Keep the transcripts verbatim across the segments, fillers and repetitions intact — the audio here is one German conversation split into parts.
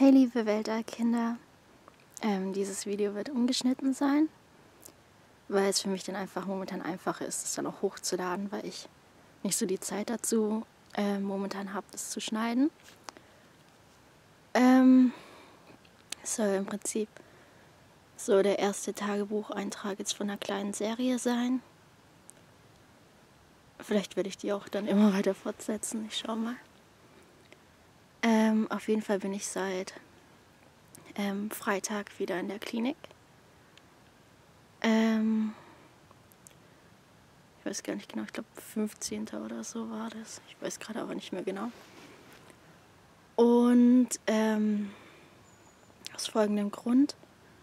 Hey liebe Weltallkinder, ähm, dieses Video wird ungeschnitten sein, weil es für mich dann einfach momentan einfacher ist, es dann auch hochzuladen, weil ich nicht so die Zeit dazu äh, momentan habe, das zu schneiden. Ähm, es soll im Prinzip so der erste Tagebucheintrag jetzt von einer kleinen Serie sein. Vielleicht werde ich die auch dann immer weiter fortsetzen, ich schau mal. Ähm, auf jeden Fall bin ich seit ähm, Freitag wieder in der Klinik. Ähm, ich weiß gar nicht genau, ich glaube fünfzehnten oder so war das. Ich weiß gerade aber nicht mehr genau. Und ähm, aus folgendem Grund.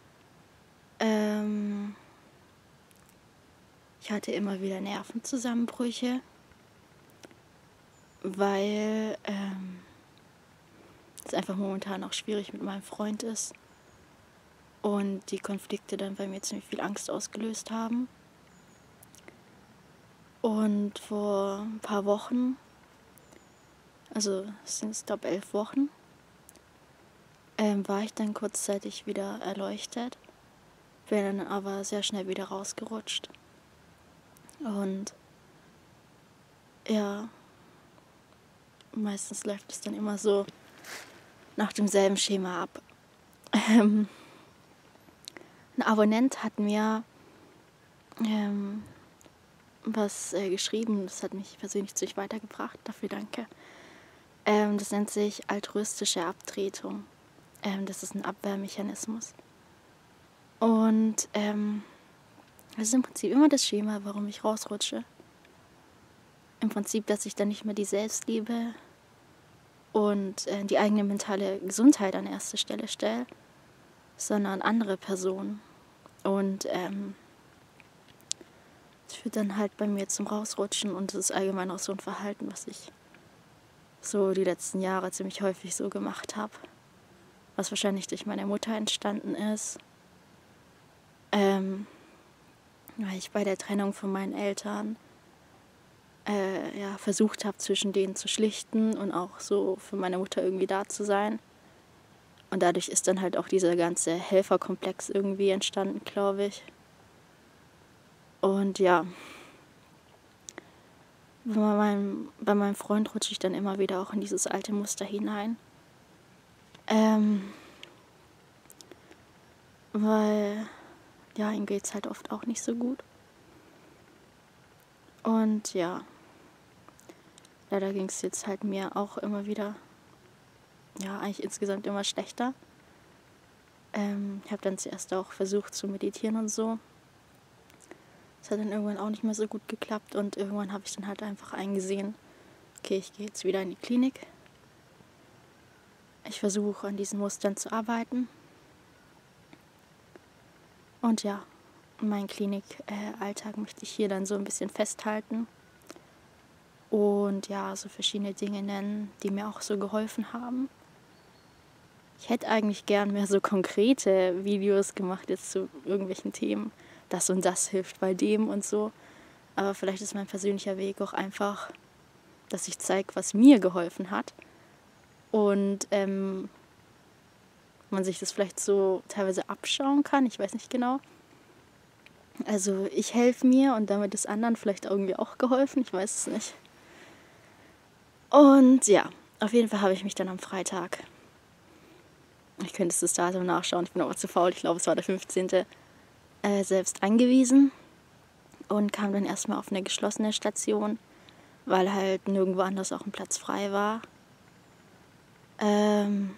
Ähm, ich hatte immer wieder Nervenzusammenbrüche, weil ähm, es einfach momentan auch schwierig mit meinem Freund ist und die Konflikte dann bei mir ziemlich viel Angst ausgelöst haben. Und vor ein paar Wochen, also es sind, glaube ich, elf Wochen, ähm, war ich dann kurzzeitig wieder erleuchtet, bin dann aber sehr schnell wieder rausgerutscht. Und ja, meistens läuft es dann immer so nach demselben Schema ab. Ähm, ein Abonnent hat mir ähm, was äh, geschrieben, das hat mich persönlich ziemlich weitergebracht, dafür danke. Ähm, das nennt sich altruistische Abtretung. Ähm, das ist ein Abwehrmechanismus. Und ähm, das ist im Prinzip immer das Schema, warum ich rausrutsche. Im Prinzip, dass ich dann nicht mehr die Selbstliebe und äh, die eigene mentale Gesundheit an erste Stelle stelle, sondern andere Personen. Und ähm, das führt dann halt bei mir zum Rausrutschen und das ist allgemein auch so ein Verhalten, was ich so die letzten Jahre ziemlich häufig so gemacht habe. Was wahrscheinlich durch meine Mutter entstanden ist. Ähm, weil ich bei der Trennung von meinen Eltern äh, ja, versucht habe, zwischen denen zu schlichten und auch so für meine Mutter irgendwie da zu sein. Und dadurch ist dann halt auch dieser ganze Helferkomplex irgendwie entstanden, glaube ich. Und ja, bei meinem, bei meinem Freund rutsche ich dann immer wieder auch in dieses alte Muster hinein. Ähm, weil, ja, ihm geht es halt oft auch nicht so gut. Und ja, leider ging es jetzt halt mir auch immer wieder, ja, eigentlich insgesamt immer schlechter. Ähm, ich habe dann zuerst auch versucht zu meditieren und so. Das hat dann irgendwann auch nicht mehr so gut geklappt und irgendwann habe ich dann halt einfach eingesehen, okay, ich gehe jetzt wieder in die Klinik. Ich versuche an diesen Mustern zu arbeiten. Und ja, meinen Klinikalltag äh, möchte ich hier dann so ein bisschen festhalten. Und ja, so verschiedene Dinge nennen, die mir auch so geholfen haben. Ich hätte eigentlich gern mehr so konkrete Videos gemacht jetzt zu irgendwelchen Themen. Das und das hilft bei dem und so. Aber vielleicht ist mein persönlicher Weg auch einfach, dass ich zeige, was mir geholfen hat. Und ähm, man sich das vielleicht so teilweise abschauen kann, ich weiß nicht genau. Also ich helfe mir und damit ist anderen vielleicht irgendwie auch geholfen, ich weiß es nicht. Und ja, auf jeden Fall habe ich mich dann am Freitag, ich könnte das Datum nachschauen, ich bin aber zu faul, ich glaube es war der fünfzehnte Äh, selbst eingewiesen und kam dann erstmal auf eine geschlossene Station, weil halt nirgendwo anders auch ein Platz frei war. Ähm,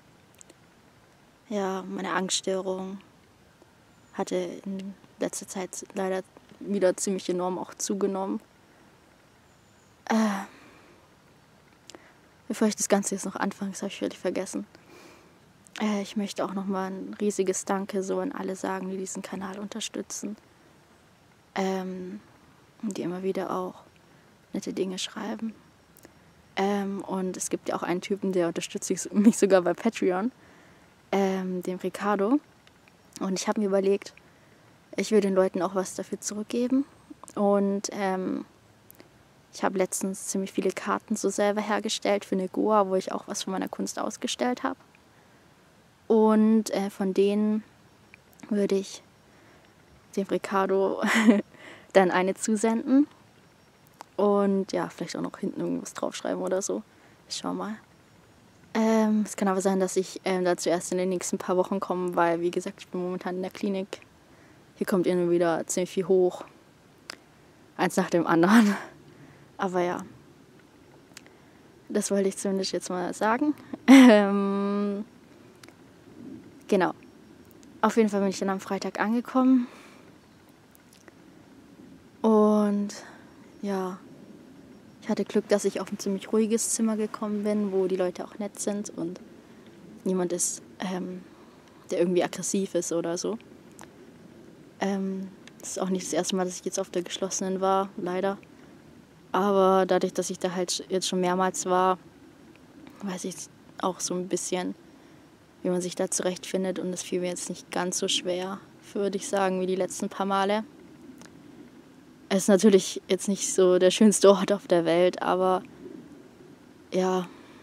ja, meine Angststörung hatte in letzter Zeit leider wieder ziemlich enorm auch zugenommen. Äh, bevor ich das Ganze jetzt noch anfange, das habe ich völlig vergessen. Äh, ich möchte auch nochmal ein riesiges Danke so an alle sagen, die diesen Kanal unterstützen. Ähm, die immer wieder auch nette Dinge schreiben. Ähm, und es gibt ja auch einen Typen, der unterstützt mich sogar bei Patreon, ähm, den Ricardo. Und ich habe mir überlegt, ich will den Leuten auch was dafür zurückgeben. Und ähm, ich habe letztens ziemlich viele Karten so selber hergestellt für eine Goa, wo ich auch was von meiner Kunst ausgestellt habe. Und äh, von denen würde ich dem Ricardo dann eine zusenden. Und ja, vielleicht auch noch hinten irgendwas draufschreiben oder so. Ich schau mal. Ähm, es kann aber sein, dass ich ähm, dazu erst in den nächsten paar Wochen komme, weil, wie gesagt, ich bin momentan in der Klinik. Hier kommt immer wieder ziemlich viel hoch. Eins nach dem anderen. Aber ja, das wollte ich zumindest jetzt mal sagen. Ähm, genau. Auf jeden Fall bin ich dann am Freitag angekommen. Und ja, ich hatte Glück, dass ich auf ein ziemlich ruhiges Zimmer gekommen bin, wo die Leute auch nett sind und niemand ist, ähm, der irgendwie aggressiv ist oder so. Ähm, das ist auch nicht das erste Mal, dass ich jetzt auf der geschlossenen war, leider. Aber dadurch, dass ich da halt jetzt schon mehrmals war, weiß ich auch so ein bisschen, wie man sich da zurechtfindet. Und das fiel mir jetzt nicht ganz so schwer, würde ich sagen, wie die letzten paar Male. Es ist natürlich jetzt nicht so der schönste Ort auf der Welt, aber ja,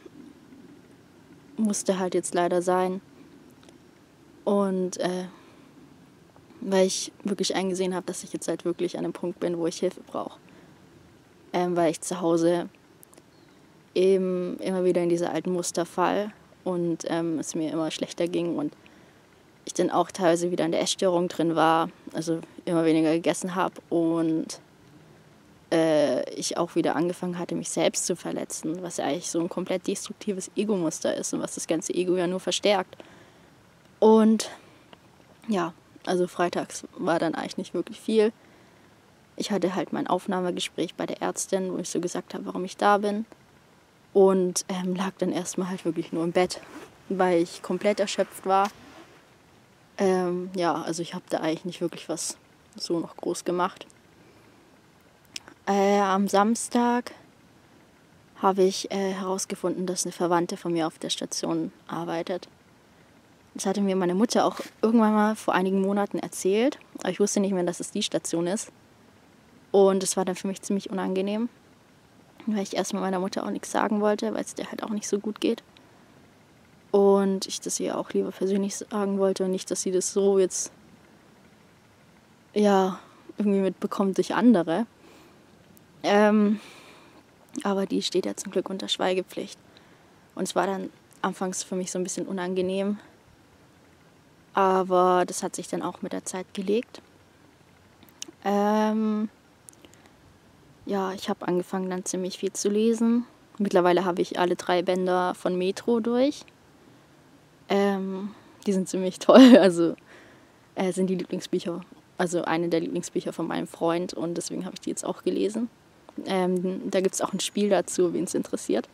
musste halt jetzt leider sein. Und äh, weil ich wirklich eingesehen habe, dass ich jetzt halt wirklich an einem Punkt bin, wo ich Hilfe brauche. Ähm, weil ich zu Hause eben immer wieder in diese alten Muster fall und ähm, es mir immer schlechter ging und ich dann auch teilweise wieder in der Essstörung drin war, also immer weniger gegessen habe und äh, ich auch wieder angefangen hatte, mich selbst zu verletzen, was ja eigentlich so ein komplett destruktives Ego-Muster ist und was das ganze Ego ja nur verstärkt. Und ja, also freitags war dann eigentlich nicht wirklich viel. Ich hatte halt mein Aufnahmegespräch bei der Ärztin, wo ich so gesagt habe, warum ich da bin. Und ähm, lag dann erstmal halt wirklich nur im Bett, weil ich komplett erschöpft war. Ähm, ja, also ich habe da eigentlich nicht wirklich was so noch groß gemacht. Äh, am Samstag habe ich äh, herausgefunden, dass eine Verwandte von mir auf der Station arbeitet. Das hatte mir meine Mutter auch irgendwann mal vor einigen Monaten erzählt, aber ich wusste nicht mehr, dass es die Station ist. Und es war dann für mich ziemlich unangenehm, weil ich erstmal meiner Mutter auch nichts sagen wollte, weil es der halt auch nicht so gut geht. Und ich das ihr auch lieber persönlich sagen wollte und nicht, dass sie das so jetzt ja irgendwie mitbekommt durch andere. Ähm, aber die steht ja zum Glück unter Schweigepflicht. Und es war dann anfangs für mich so ein bisschen unangenehm. Aber das hat sich dann auch mit der Zeit gelegt. Ähm, ja, ich habe angefangen dann ziemlich viel zu lesen. Mittlerweile habe ich alle drei Bänder von Metro durch. Ähm, die sind ziemlich toll, also äh, sind die Lieblingsbücher, also eine der Lieblingsbücher von meinem Freund und deswegen habe ich die jetzt auch gelesen. Ähm, da gibt es auch ein Spiel dazu, wen es interessiert.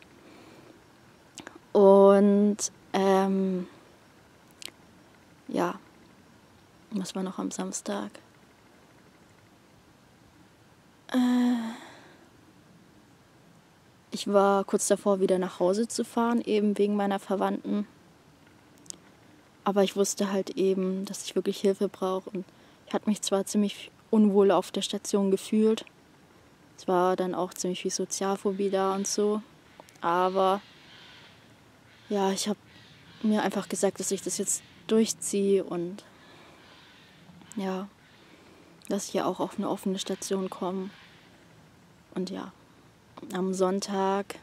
Und ähm, ja, was war noch am Samstag? Äh, ich war kurz davor, wieder nach Hause zu fahren, eben wegen meiner Verwandten. Aber ich wusste halt eben, dass ich wirklich Hilfe brauche. Und ich hatte mich zwar ziemlich unwohl auf der Station gefühlt. Es war dann auch ziemlich viel Sozialphobie da und so. Aber ja, ich habe mir einfach gesagt, dass ich das jetzt durchziehe und ja, dass ich ja auch auf eine offene Station komme. Und ja, am Sonntag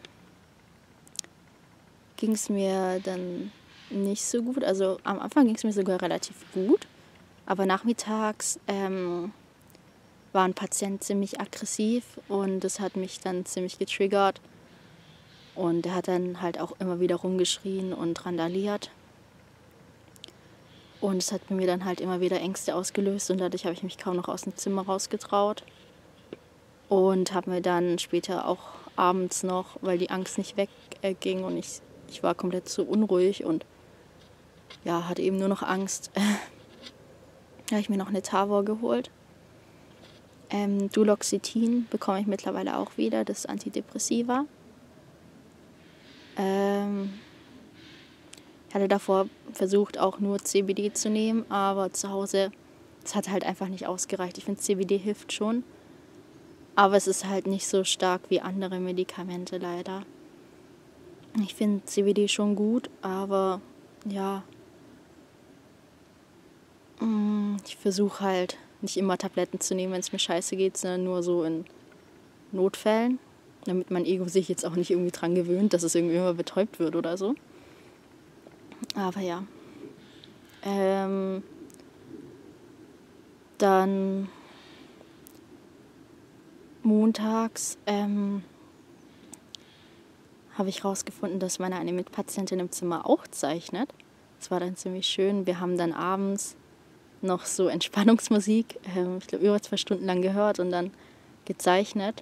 ging es mir dann nicht so gut. Also am Anfang ging es mir sogar relativ gut. Aber nachmittags ähm, war ein Patient ziemlich aggressiv und das hat mich dann ziemlich getriggert. Und er hat dann halt auch immer wieder rumgeschrien und randaliert. Und es hat bei mir dann halt immer wieder Ängste ausgelöst und dadurch habe ich mich kaum noch aus dem Zimmer rausgetraut. Und habe mir dann später auch abends noch, weil die Angst nicht wegging und ich, ich war komplett so unruhig und ja, hatte eben nur noch Angst, da habe ich mir noch eine Tavor geholt. Ähm, Duloxetin bekomme ich mittlerweile auch wieder, das Antidepressiva. Ähm, ich hatte davor versucht, auch nur C B D zu nehmen, aber zu Hause, es hat halt einfach nicht ausgereicht. Ich finde, C B D hilft schon, aber es ist halt nicht so stark wie andere Medikamente leider. Ich finde C B D schon gut, aber ja, Ich versuche halt nicht immer Tabletten zu nehmen, wenn es mir scheiße geht, sondern nur so in Notfällen, damit mein Ego sich jetzt auch nicht irgendwie dran gewöhnt, dass es irgendwie immer betäubt wird oder so. Aber ja. Ähm, dann montags ähm, habe ich rausgefunden, dass meine eine Mitpatientin im Zimmer auch zeichnet. Das war dann ziemlich schön. Wir haben dann abends noch so Entspannungsmusik, ähm, ich glaube über zwei Stunden lang gehört und dann gezeichnet.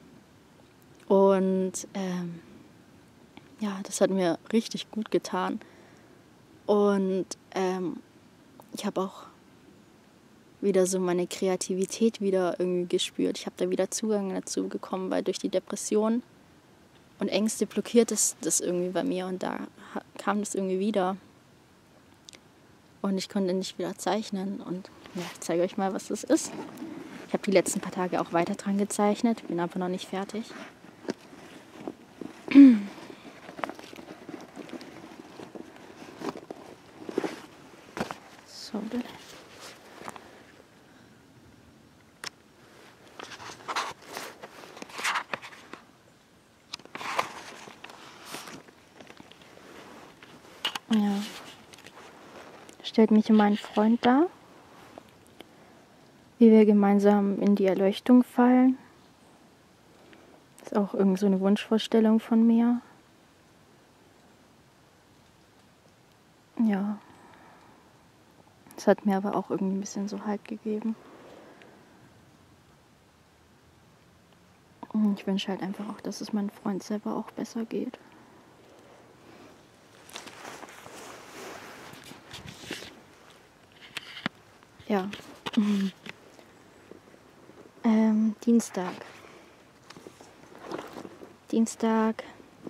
Und ähm, ja, das hat mir richtig gut getan. Und ähm, ich habe auch wieder so meine Kreativität wieder irgendwie gespürt. Ich habe da wieder Zugang dazu bekommen, weil durch die Depression und Ängste blockiert es das irgendwie bei mir und da kam das irgendwie wieder. Und ich konnte nicht wieder zeichnen und ja, ich zeige euch mal, was das ist. Ich habe die letzten paar Tage auch weiter dran gezeichnet, bin aber noch nicht fertig. So, bitte. Ja. Stellt mich und meinen Freund dar, wie wir gemeinsam in die Erleuchtung fallen. Das ist auch irgend so eine Wunschvorstellung von mir. Ja. Das hat mir aber auch irgendwie ein bisschen so Halt gegeben. Und ich wünsche halt einfach auch, dass es meinem Freund selber auch besser geht. Ja. Mhm. Ähm, Dienstag. Dienstag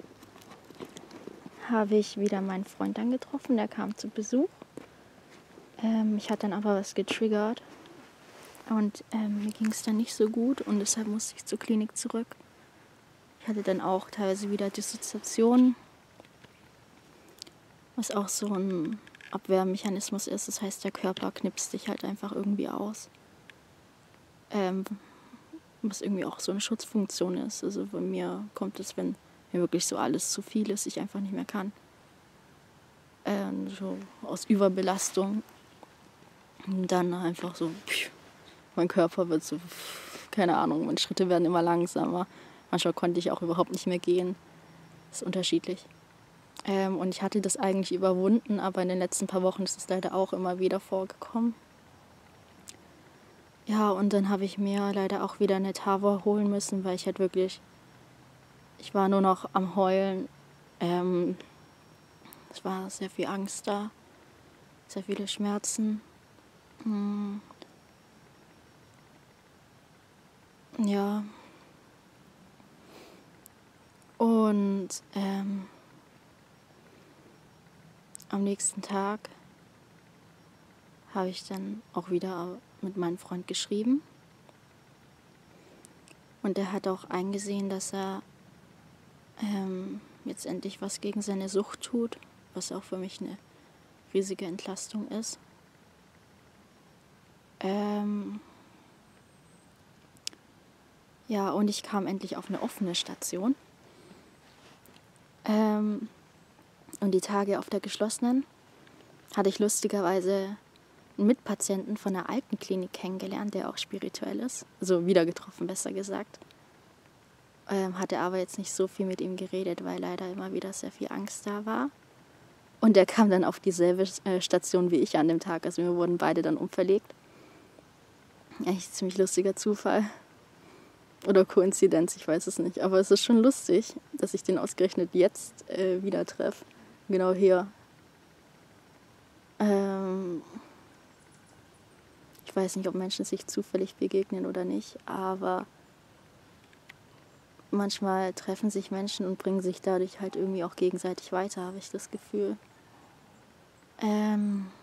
habe ich wieder meinen Freund angetroffen, der kam zu Besuch. Ähm, ich hatte dann aber was getriggert und ähm, mir ging es dann nicht so gut und deshalb musste ich zur Klinik zurück. Ich hatte dann auch teilweise wieder Dissoziation, was auch so ein Abwehrmechanismus ist. Das heißt, der Körper knipst dich halt einfach irgendwie aus. Ähm, was irgendwie auch so eine Schutzfunktion ist. Also bei mir kommt es, wenn mir wirklich so alles zu viel ist, ich einfach nicht mehr kann. Ähm, so aus Überbelastung. Und dann einfach so, mein Körper wird so, keine Ahnung, meine Schritte werden immer langsamer. Manchmal konnte ich auch überhaupt nicht mehr gehen. Das ist unterschiedlich. Ähm, und ich hatte das eigentlich überwunden, aber in den letzten paar Wochen ist es leider auch immer wieder vorgekommen. Ja, und dann habe ich mir leider auch wieder eine Tavor holen müssen, weil ich halt wirklich, ich war nur noch am Heulen. Ähm, es war sehr viel Angst da, sehr viele Schmerzen. Hm. Ja. Und ähm, am nächsten Tag habe ich dann auch wieder mit meinem Freund geschrieben. Und er hat auch eingesehen, dass er ähm, jetzt endlich was gegen seine Sucht tut, was auch für mich eine riesige Entlastung ist. Ähm ja, und ich kam endlich auf eine offene Station. Ähm und die Tage auf der geschlossenen hatte ich lustigerweise einen Mitpatienten von der alten Klinik kennengelernt, der auch spirituell ist. Also wieder getroffen, besser gesagt. Ähm, hatte aber jetzt nicht so viel mit ihm geredet, weil leider immer wieder sehr viel Angst da war. Und der kam dann auf dieselbe äh, Station wie ich an dem Tag. Also wir wurden beide dann umverlegt. Eigentlich ein ziemlich lustiger Zufall. Oder Koinzidenz, ich weiß es nicht. Aber es ist schon lustig, dass ich den ausgerechnet jetzt äh, wieder treffe. Genau hier. Ähm ich weiß nicht, ob Menschen sich zufällig begegnen oder nicht, aber manchmal treffen sich Menschen und bringen sich dadurch halt irgendwie auch gegenseitig weiter, habe ich das Gefühl. Ähm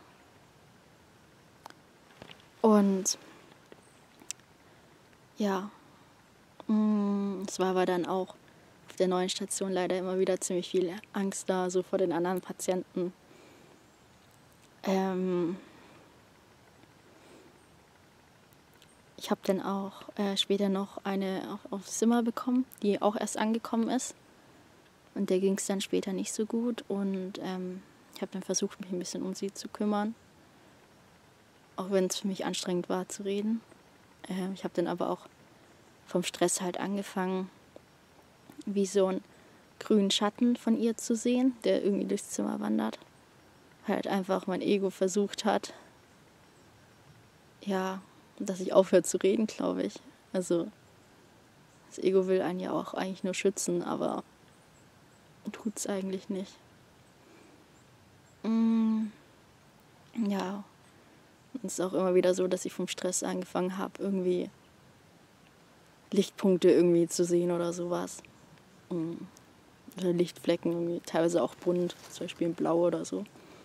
und ja, es war aber dann auch auf der neuen Station leider immer wieder ziemlich viel Angst da, so vor den anderen Patienten. Ähm ich habe dann auch äh, später noch eine auf, aufs Zimmer bekommen, die auch erst angekommen ist. Und der ging es dann später nicht so gut. Und ähm, ich habe dann versucht, mich ein bisschen um sie zu kümmern. Auch wenn es für mich anstrengend war zu reden. Ähm, ich habe dann aber auch vom Stress halt angefangen, wie so einen grünen Schatten von ihr zu sehen, der irgendwie durchs Zimmer wandert. Halt einfach mein Ego versucht hat, ja, dass ich aufhöre zu reden, glaube ich. Also das Ego will einen ja auch eigentlich nur schützen, aber tut es eigentlich nicht. Mm, ja, und es ist auch immer wieder so, dass ich vom Stress angefangen habe, irgendwie Lichtpunkte irgendwie zu sehen oder sowas. Mm, oder Lichtflecken, irgendwie, teilweise auch bunt, zum Beispiel in Blau oder so.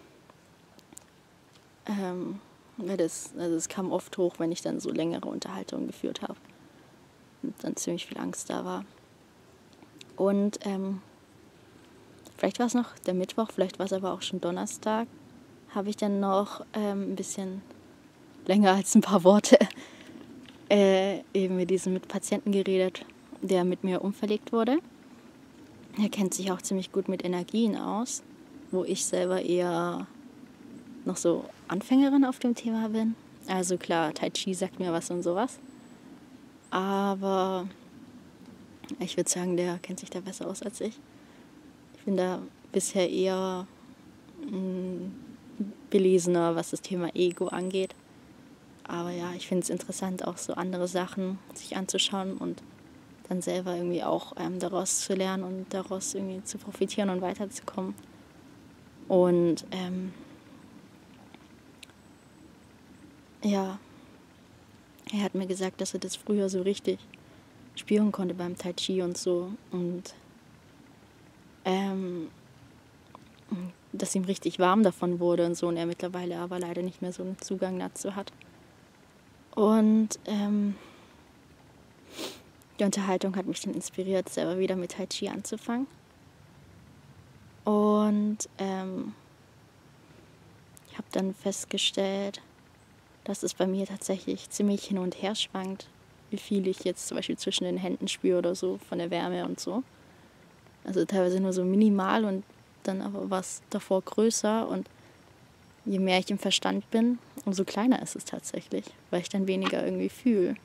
Ähm, weil das, also es kam oft hoch, wenn ich dann so längere Unterhaltungen geführt habe und dann ziemlich viel Angst da war. Und ähm, vielleicht war es noch der Mittwoch, vielleicht war es aber auch schon Donnerstag, habe ich dann noch ähm, ein bisschen länger als ein paar Worte äh, eben mit diesem Mitpatienten geredet, der mit mir umverlegt wurde. Er kennt sich auch ziemlich gut mit Energien aus, wo ich selber eher noch so Anfängerin auf dem Thema bin. Also klar, Tai Chi sagt mir was und sowas. Aber ich würde sagen, der kennt sich da besser aus als ich. Ich bin da bisher eher mh, belesener, was das Thema Ego angeht. Aber ja, ich finde es interessant, auch so andere Sachen sich anzuschauen und dann selber irgendwie auch ähm, daraus zu lernen und daraus irgendwie zu profitieren und weiterzukommen. Und ähm, ja, er hat mir gesagt, dass er das früher so richtig spüren konnte beim Tai Chi und so. Und ähm, dass ihm richtig warm davon wurde und so. Und er mittlerweile aber leider nicht mehr so einen Zugang dazu hat. Und ähm, die Unterhaltung hat mich dann inspiriert, selber wieder mit Tai Chi anzufangen. Und ähm, ich habe dann festgestellt, dass es bei mir tatsächlich ziemlich hin und her schwankt, wie viel ich jetzt zum Beispiel zwischen den Händen spüre oder so, von der Wärme und so. Also teilweise nur so minimal und dann aber was davor größer. Und je mehr ich im Verstand bin, umso kleiner ist es tatsächlich, weil ich dann weniger irgendwie fühle.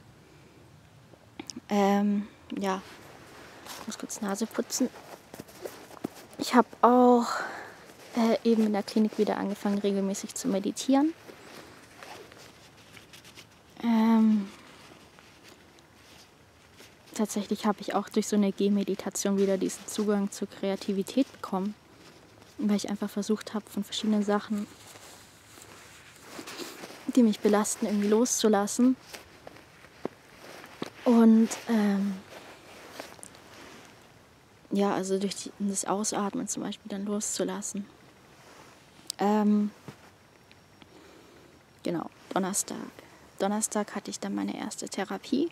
Ähm, ja, ich muss kurz Nase putzen. Ich habe auch äh, eben in der Klinik wieder angefangen, regelmäßig zu meditieren. Ähm, tatsächlich habe ich auch durch so eine Gehmeditation wieder diesen Zugang zur Kreativität bekommen, weil ich einfach versucht habe, von verschiedenen Sachen, die mich belasten, irgendwie loszulassen. Und ähm, ja, also durch die, das Ausatmen zum Beispiel dann loszulassen. Ähm, genau, Donnerstag. Donnerstag hatte ich dann meine erste Therapie.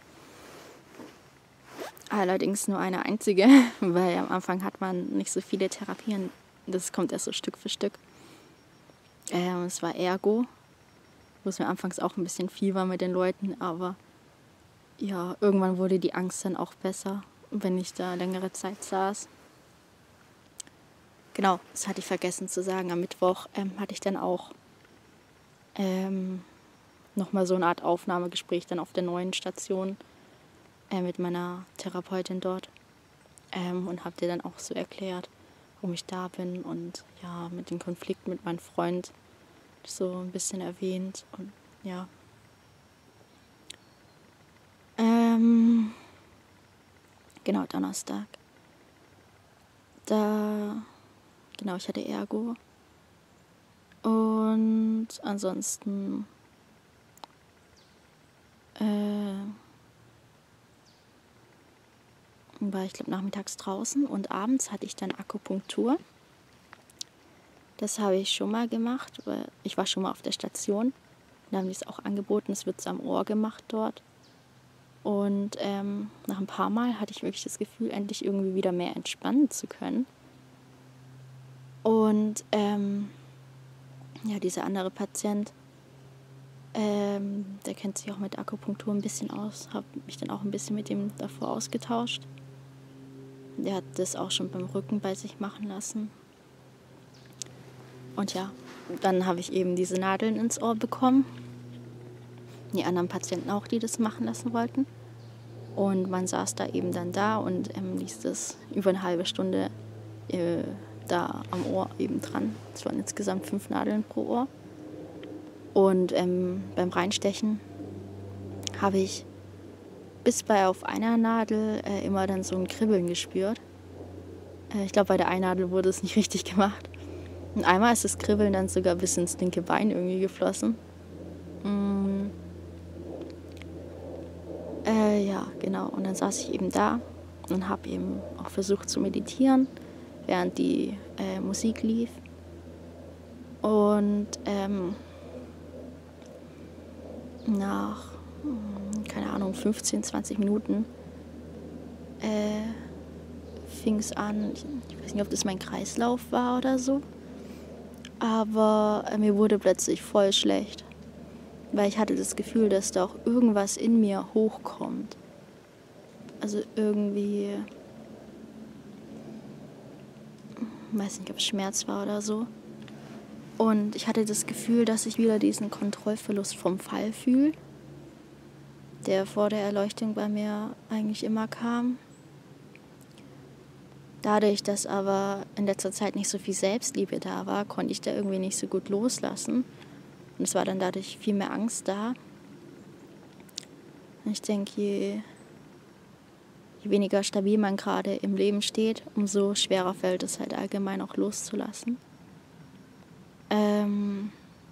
Allerdings nur eine einzige, weil am Anfang hat man nicht so viele Therapien. Das kommt erst so Stück für Stück. Ähm, es war Ergo, wo es mir anfangs auch ein bisschen viel war mit den Leuten, aber ja, irgendwann wurde die Angst dann auch besser, wenn ich da längere Zeit saß. Genau, das hatte ich vergessen zu sagen. Am Mittwoch ähm, hatte ich dann auch ähm, nochmal so eine Art Aufnahmegespräch dann auf der neuen Station äh, mit meiner Therapeutin dort ähm, und habe dir dann auch so erklärt, warum ich da bin und ja, mit dem Konflikt mit meinem Freund so ein bisschen erwähnt und ja. Ähm, genau, Donnerstag. Da, genau, ich hatte Ergo. Und ansonsten äh, war ich, glaube nachmittags draußen und abends hatte ich dann Akupunktur. Das habe ich schon mal gemacht, weil ich war schon mal auf der Station. Da haben die es auch angeboten, es wird am Ohr gemacht dort. Und ähm, nach ein paar Mal hatte ich wirklich das Gefühl, endlich irgendwie wieder mehr entspannen zu können. Und ähm, ja, dieser andere Patient, Ähm, der kennt sich auch mit Akupunktur ein bisschen aus. Habe mich dann auch ein bisschen mit ihm davor ausgetauscht. Der hat das auch schon beim Rücken bei sich machen lassen. Und ja, dann habe ich eben diese Nadeln ins Ohr bekommen. Die anderen Patienten auch, die das machen lassen wollten. Und man saß da eben dann da und ähm, ließ das über eine halbe Stunde äh, da am Ohr eben dran. Es waren insgesamt fünf Nadeln pro Ohr. Und ähm, beim Reinstechen habe ich bis bei auf einer Nadel äh, immer dann so ein Kribbeln gespürt. Äh, ich glaube, bei der einen Nadel wurde es nicht richtig gemacht. Und einmal ist das Kribbeln dann sogar bis ins linke Bein irgendwie geflossen. Mm. Äh, ja, genau. Und dann saß ich eben da und habe eben auch versucht zu meditieren, während die äh, Musik lief. Und ähm, nach, keine Ahnung, fünfzehn, zwanzig Minuten äh, fing es an, ich, ich weiß nicht, ob das mein Kreislauf war oder so, aber äh, mir wurde plötzlich voll schlecht, weil ich hatte das Gefühl, dass da auch irgendwas in mir hochkommt. Also irgendwie, ich weiß nicht, ob es Schmerz war oder so. Und ich hatte das Gefühl, dass ich wieder diesen Kontrollverlust vom Fall fühle, der vor der Erleuchtung bei mir eigentlich immer kam. Dadurch, dass aber in letzter Zeit nicht so viel Selbstliebe da war, konnte ich da irgendwie nicht so gut loslassen. Und es war dann dadurch viel mehr Angst da. Und ich denke, je, je weniger stabil man gerade im Leben steht, umso schwerer fällt es halt allgemein auch loszulassen. Ähm,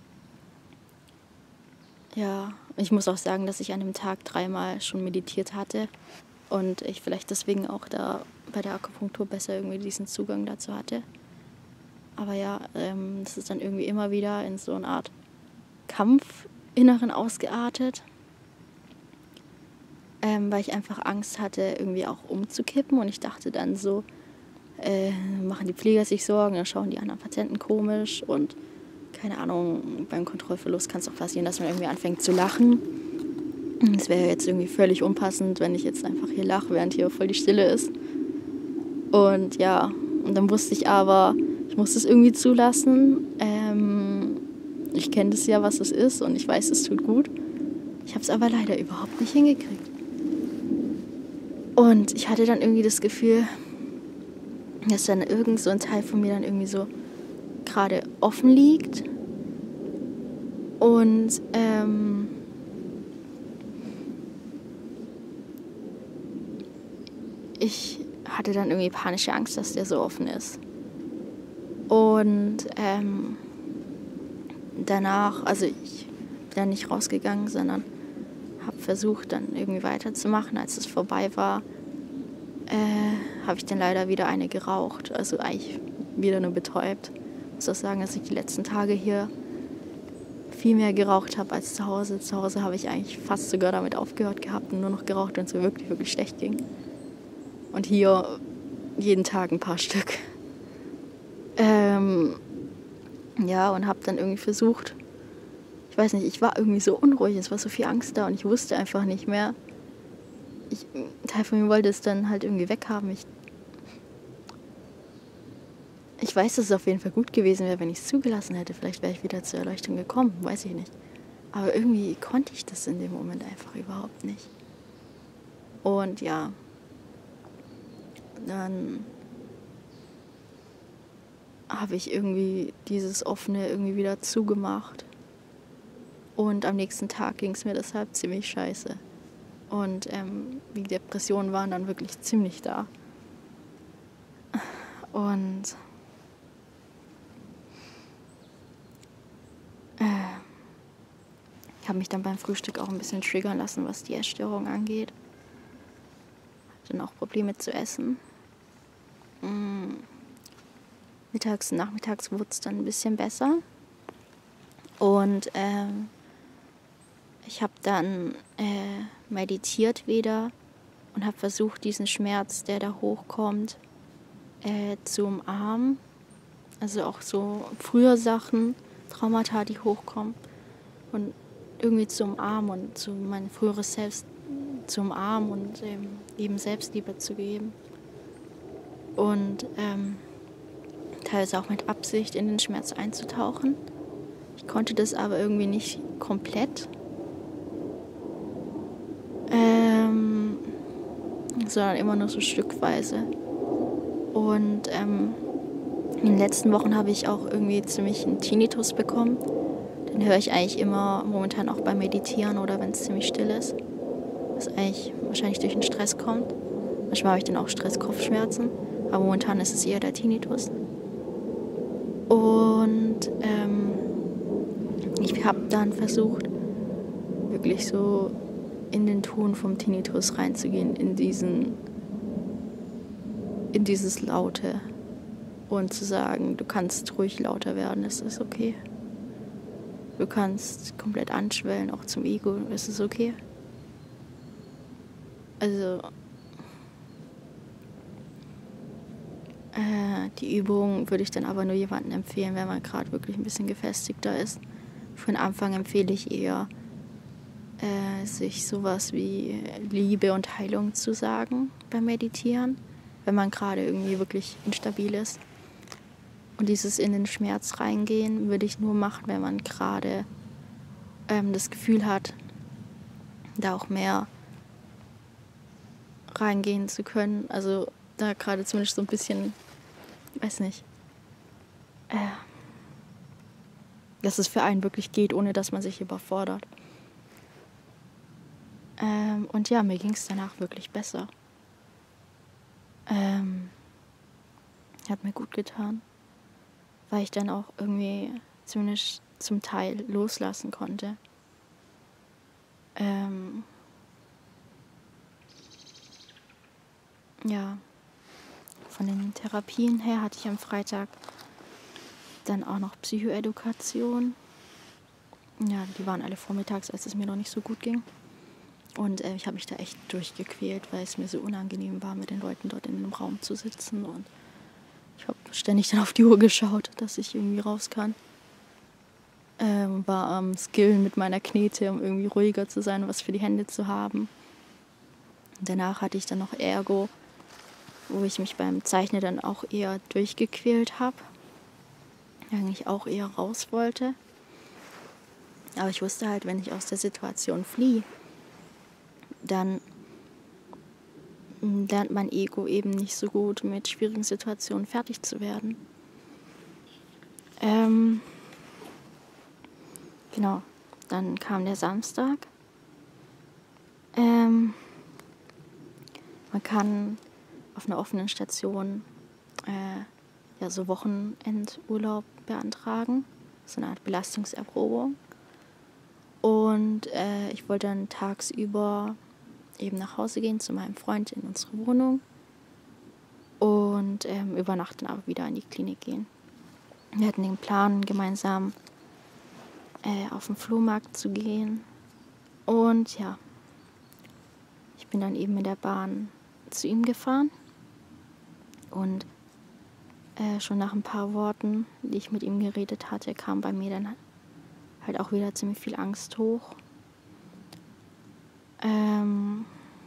ja, ich muss auch sagen, dass ich an dem Tag dreimal schon meditiert hatte und ich vielleicht deswegen auch da bei der Akupunktur besser irgendwie diesen Zugang dazu hatte. Aber ja, ähm, das ist dann irgendwie immer wieder in so eine Art Kampfinneren ausgeartet, ähm, weil ich einfach Angst hatte, irgendwie auch umzukippen und ich dachte dann so, äh, machen die Pfleger sich Sorgen, dann schauen die anderen Patienten komisch und keine Ahnung, beim Kontrollverlust kann es auch passieren, dass man irgendwie anfängt zu lachen. Es wäre jetzt irgendwie völlig unpassend, wenn ich jetzt einfach hier lache, während hier voll die Stille ist. Und ja, und dann wusste ich aber, ich muss es irgendwie zulassen. Ähm, ich kenne das ja, was es ist und ich weiß, es tut gut. Ich habe es aber leider überhaupt nicht hingekriegt. Und ich hatte dann irgendwie das Gefühl, dass dann irgend so ein Teil von mir dann irgendwie so gerade offen liegt und ähm, ich hatte dann irgendwie panische Angst, dass der so offen ist. Und ähm, danach, also ich bin dann nicht rausgegangen, sondern habe versucht, dann irgendwie weiterzumachen. Als es vorbei war, äh, habe ich dann leider wieder eine geraucht, also eigentlich wieder nur betäubt. Ich muss auch sagen, dass ich die letzten Tage hier viel mehr geraucht habe als zu Hause. Zu Hause habe ich eigentlich fast sogar damit aufgehört gehabt und nur noch geraucht, wenn es mir wirklich, wirklich schlecht ging. Und hier jeden Tag ein paar Stück. Ähm, ja, und habe dann irgendwie versucht, ich weiß nicht, ich war irgendwie so unruhig, es war so viel Angst da und ich wusste einfach nicht mehr. Ich, ein Teil von mir wollte es dann halt irgendwie weghaben. Ich Ich weiß, dass es auf jeden Fall gut gewesen wäre, wenn ich es zugelassen hätte. Vielleicht wäre ich wieder zur Erleuchtung gekommen, weiß ich nicht. Aber irgendwie konnte ich das in dem Moment einfach überhaupt nicht. Und ja, dann habe ich irgendwie dieses Offene irgendwie wieder zugemacht. Und am nächsten Tag ging es mir deshalb ziemlich scheiße. Und ähm, die Depressionen waren dann wirklich ziemlich da. Und ich habe mich dann beim Frühstück auch ein bisschen triggern lassen, was die Essstörung angeht. Hatte dann auch Probleme zu essen. Mm. Mittags und nachmittags wurde es dann ein bisschen besser. Und ähm, ich habe dann äh, meditiert wieder und habe versucht, diesen Schmerz, der da hochkommt, äh, zu umarmen. Also auch so frühe Sachen, Traumata, die hochkommen. Und irgendwie zu umarmen und zu mein früheres Selbst zu umarmen und ähm, eben Selbstliebe zu geben. Und ähm, teilweise auch mit Absicht in den Schmerz einzutauchen. Ich konnte das aber irgendwie nicht komplett, ähm, sondern immer nur so stückweise. Und ähm, in den letzten Wochen habe ich auch irgendwie ziemlich einen Tinnitus bekommen. Den höre ich eigentlich immer momentan auch beim Meditieren oder wenn es ziemlich still ist. Was eigentlich wahrscheinlich durch den Stress kommt. Manchmal habe ich dann auch Stress-Kopfschmerzen, aber momentan ist es eher der Tinnitus. Und ähm, ich habe dann versucht, wirklich so in den Ton vom Tinnitus reinzugehen, in diesen, in dieses Laute und zu sagen, du kannst ruhig lauter werden, es ist okay. Du kannst komplett anschwellen, auch zum Ego, es ist okay. Also äh, die Übung würde ich dann aber nur jemandem empfehlen, wenn man gerade wirklich ein bisschen gefestigter ist. Für den Anfang empfehle ich eher, äh, sich sowas wie Liebe und Heilung zu sagen beim Meditieren, wenn man gerade irgendwie wirklich instabil ist. Und dieses in den Schmerz reingehen würde ich nur machen, wenn man gerade ähm, das Gefühl hat, da auch mehr reingehen zu können. Also da gerade zumindest so ein bisschen, weiß nicht, äh, dass es für einen wirklich geht, ohne dass man sich überfordert. Ähm, und ja, mir ging es danach wirklich besser. Ähm, hat mir gut getan, weil ich dann auch irgendwie zumindest zum Teil loslassen konnte. Ähm, ja, von den Therapien her hatte ich am Freitag dann auch noch Psychoedukation. Ja, die waren alle vormittags, als es mir noch nicht so gut ging. Und äh, ich habe mich da echt durchgequält, weil es mir so unangenehm war, mit den Leuten dort in einem Raum zu sitzen. Und ich habe ständig dann auf die Uhr geschaut, dass ich irgendwie raus kann. Ähm, war am Skillen mit meiner Knete, um irgendwie ruhiger zu sein und was für die Hände zu haben. Und danach hatte ich dann noch Ergo, wo ich mich beim Zeichnen dann auch eher durchgequält habe. Eigentlich auch eher raus wollte. Aber ich wusste halt, wenn ich aus der Situation fliehe, dann lernt mein Ego eben nicht so gut, mit schwierigen Situationen fertig zu werden. Ähm, genau, dann kam der Samstag. Ähm, man kann auf einer offenen Station äh, ja, so Wochenendurlaub beantragen. So eine Art Belastungserprobung. Und äh, ich wollte dann tagsüber eben nach Hause gehen zu meinem Freund in unsere Wohnung und ähm, über Nacht dann aber wieder in die Klinik gehen. Wir hatten den Plan, gemeinsam äh, auf den Flohmarkt zu gehen. Und ja, ich bin dann eben mit der Bahn zu ihm gefahren. Und äh, schon nach ein paar Worten, die ich mit ihm geredet hatte, kam bei mir dann halt auch wieder ziemlich viel Angst hoch. Ähm,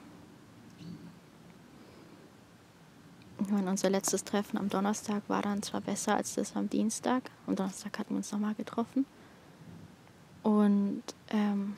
und unser letztes Treffen am Donnerstag war dann zwar besser als das am Dienstag. Am Donnerstag hatten wir uns nochmal getroffen. Und ähm,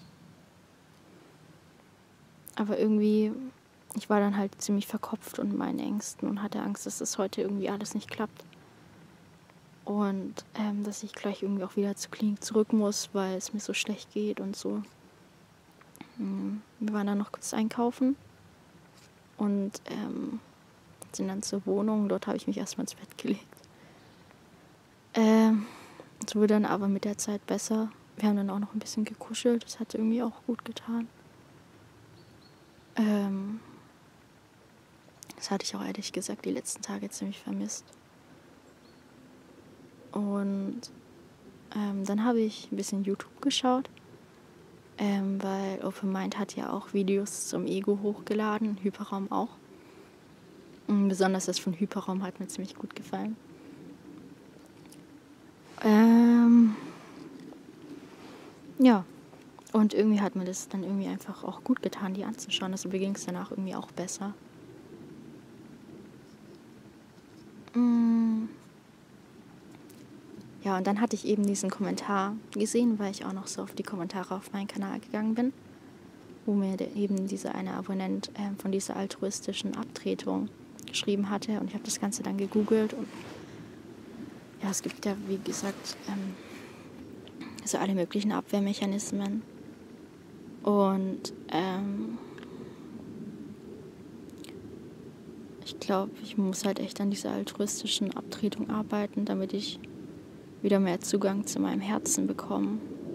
aber irgendwie, ich war dann halt ziemlich verkopft und in meinen Ängsten und hatte Angst, dass das heute irgendwie alles nicht klappt. Und ähm, dass ich gleich irgendwie auch wieder zur Klinik zurück muss, weil es mir so schlecht geht und so. Wir waren dann noch kurz einkaufen und ähm, sind dann zur Wohnung. Dort habe ich mich erstmal ins Bett gelegt. Ähm, es wurde dann aber mit der Zeit besser. Wir haben dann auch noch ein bisschen gekuschelt. Das hat irgendwie auch gut getan. Ähm, das hatte ich auch ehrlich gesagt die letzten Tage ziemlich vermisst. Und ähm, dann habe ich ein bisschen YouTube geschaut. Ähm, weil Open Mind hat ja auch Videos zum Ego hochgeladen, Hyperraum auch. Und besonders das von Hyperraum hat mir ziemlich gut gefallen. Ähm, ja, Und irgendwie hat mir das dann irgendwie einfach auch gut getan, die anzuschauen. Also mir ging es danach irgendwie auch besser. Mm. Ja, und dann hatte ich eben diesen Kommentar gesehen, weil ich auch noch so auf die Kommentare auf meinen Kanal gegangen bin, wo mir der, eben dieser eine Abonnent äh, von dieser altruistischen Abtretung geschrieben hatte. Und ich habe das Ganze dann gegoogelt. Und ja, es gibt ja, wie gesagt, ähm, so alle möglichen Abwehrmechanismen. Und ähm, ich glaube, ich muss halt echt an dieser altruistischen Abtretung arbeiten, damit ich wieder mehr Zugang zu meinem Herzen bekomme.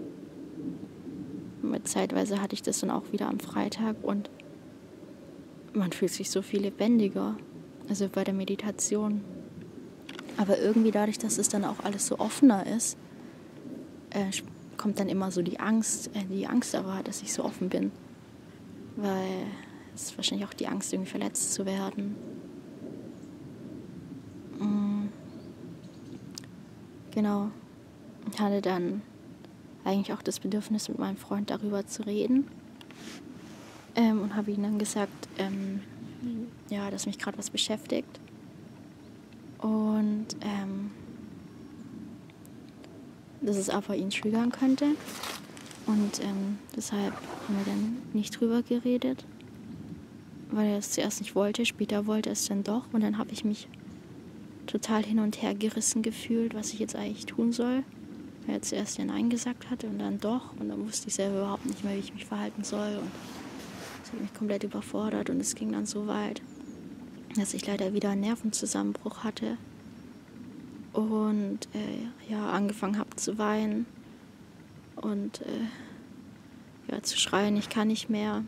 Mit zeitweise hatte ich das dann auch wieder am Freitag und man fühlt sich so viel lebendiger, also bei der Meditation. Aber irgendwie dadurch, dass es dann auch alles so offener ist, äh, kommt dann immer so die Angst, äh, die Angst aber, dass ich so offen bin. Weil es ist wahrscheinlich auch die Angst, irgendwie verletzt zu werden. Mm. Genau. Ich hatte dann eigentlich auch das Bedürfnis, mit meinem Freund darüber zu reden. Ähm, und habe ihm dann gesagt, ähm, ja, dass mich gerade was beschäftigt. Und ähm, dass es aber ihn triggern könnte. Und ähm, deshalb haben wir dann nicht drüber geredet, weil er es zuerst nicht wollte. Später wollte er es dann doch. Und dann habe ich mich total hin und her gerissen gefühlt, was ich jetzt eigentlich tun soll. Weil er zuerst ja Nein gesagt hatte und dann doch. Und dann wusste ich selber überhaupt nicht mehr, wie ich mich verhalten soll. Und das hat mich komplett überfordert. Und es ging dann so weit, dass ich leider wieder einen Nervenzusammenbruch hatte. Und äh, ja, angefangen habe zu weinen. Und äh, ja, zu schreien, ich kann nicht mehr.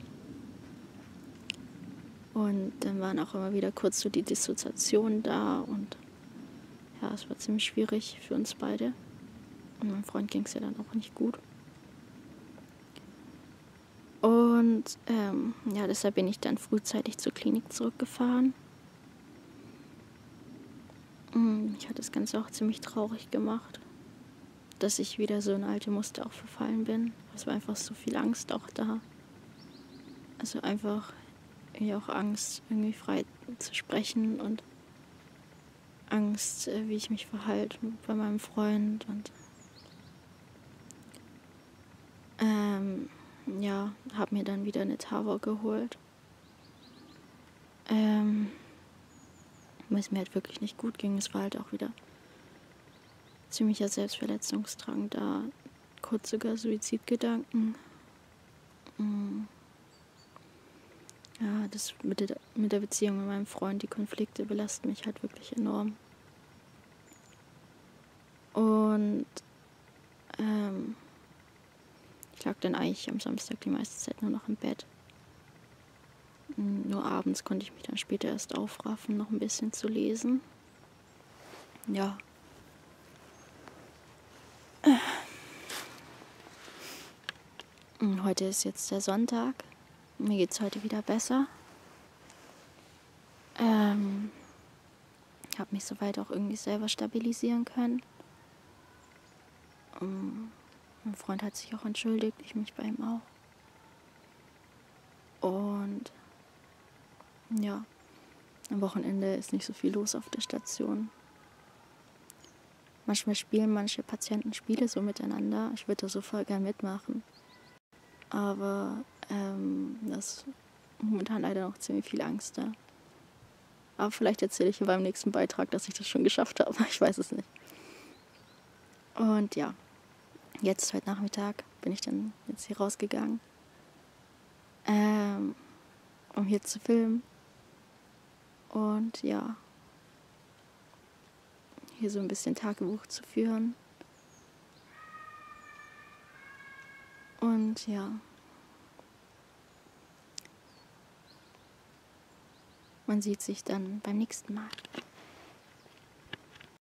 Und dann waren auch immer wieder kurz so die Dissoziationen da. Und ja, es war ziemlich schwierig für uns beide. Und meinem Freund ging es ja dann auch nicht gut. Und ähm, ja, deshalb bin ich dann frühzeitig zur Klinik zurückgefahren. Mich hat das Ganze auch ziemlich traurig gemacht, dass ich wieder so in alte Muster auch verfallen bin. Es war einfach so viel Angst auch da. Also einfach irgendwie auch Angst, irgendwie frei zu sprechen und Angst, wie ich mich verhalte bei meinem Freund. Und ähm, ja, habe mir dann wieder eine Tavor geholt. Ähm, weil es mir halt wirklich nicht gut ging. Es war halt auch wieder ziemlicher Selbstverletzungsdrang da, kurz sogar Suizidgedanken. Ja, das mit der, mit der Beziehung mit meinem Freund, die Konflikte belasten mich halt wirklich enorm. Und ähm, ich lag dann eigentlich am Samstag die meiste Zeit nur noch im Bett. Nur abends konnte ich mich dann später erst aufraffen, noch ein bisschen zu lesen. Ja. Und heute ist jetzt der Sonntag. Mir geht es heute wieder besser. Ähm, ich habe mich soweit auch irgendwie selber stabilisieren können. Um, mein Freund hat sich auch entschuldigt, ich mich bei ihm auch. Und ja, am Wochenende ist nicht so viel los auf der Station. Manchmal spielen manche Patienten Spiele so miteinander. Ich würde da so voll gern mitmachen. Aber ähm, das ist momentan leider noch ziemlich viel Angst da. Aber vielleicht erzähle ich beim nächsten Beitrag, dass ich das schon geschafft habe. Ich weiß es nicht. Und ja, jetzt heute Nachmittag bin ich dann jetzt hier rausgegangen, ähm, um hier zu filmen. Und ja, hier so ein bisschen Tagebuch zu führen. Und ja, man sieht sich dann beim nächsten Mal.